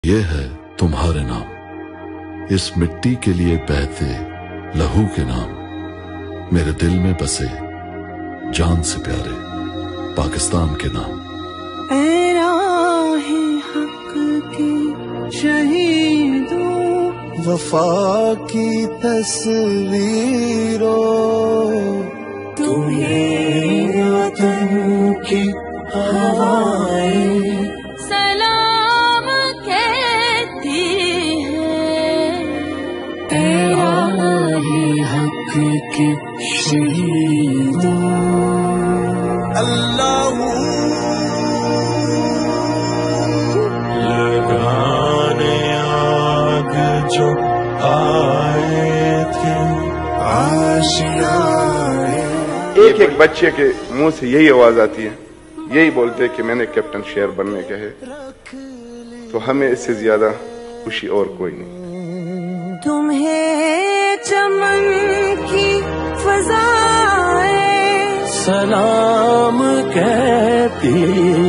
ये है तुम्हारे नाम, इस मिट्टी के लिए बहते लहू के नाम, मेरे दिल में बसे जान से प्यारे पाकिस्तान के नाम। ऐ राहे हक की शहीदों, वफा की तस्वीरों, तुम्हें वतन की हवाएं सलाम कहती हैं। ऐ राहे हक की शहीदों, अल्लाह लगाने आग जो आए थे आशियाए। एक एक बच्चे के मुंह से यही आवाज आती है, यही बोलते हैं कि मैंने कैप्टन शेर बनने का है। तो हमें इससे ज्यादा खुशी और कोई नहीं। तुम्हें चमन की फज़ाएं सलाम कहती